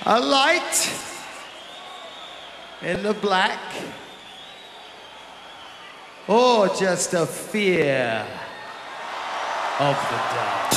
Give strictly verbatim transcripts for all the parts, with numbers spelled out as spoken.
A light in the black, or just a fear of the dark?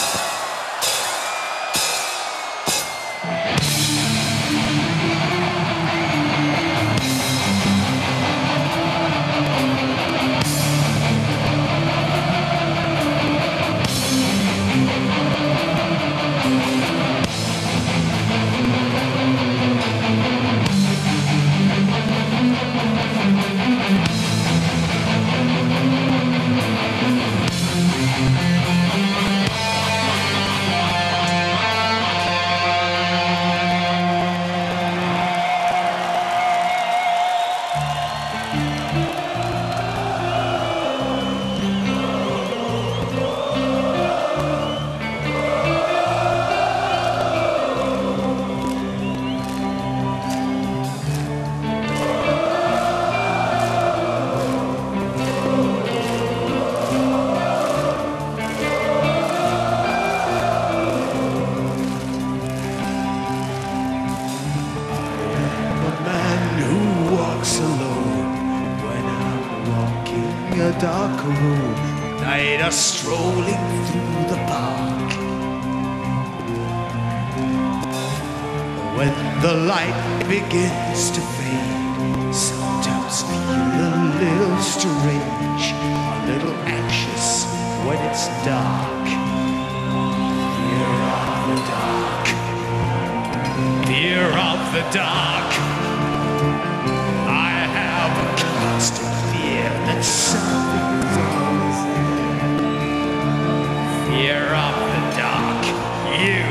A dark road, night are strolling through the park. When the light begins to fade, sometimes feel a little strange, a little anxious when it's dark. Fear of the dark, fear of the dark. I have a constant fear that something's always there. Fear of the dark, you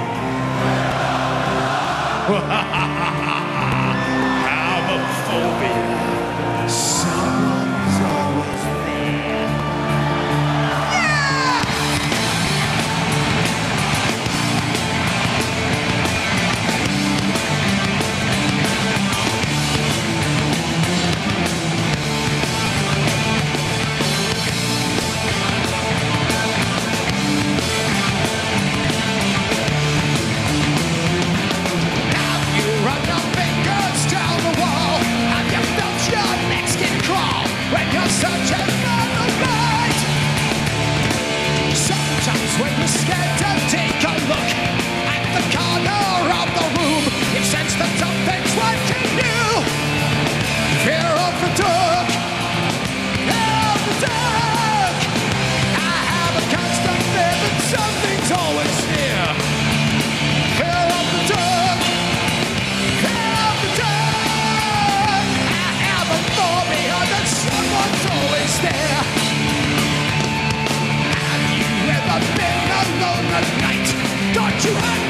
have a phobia. Someone's always there. When you're scared to take a look at the corner of the room, you sense that something's watching you. Fear of the dark, fear of the dark. I have a constant fear that something's always near. Fear of the dark, fear of the dark. I have a phobia that someone's always there. Have you ever been alone at night? Don't you have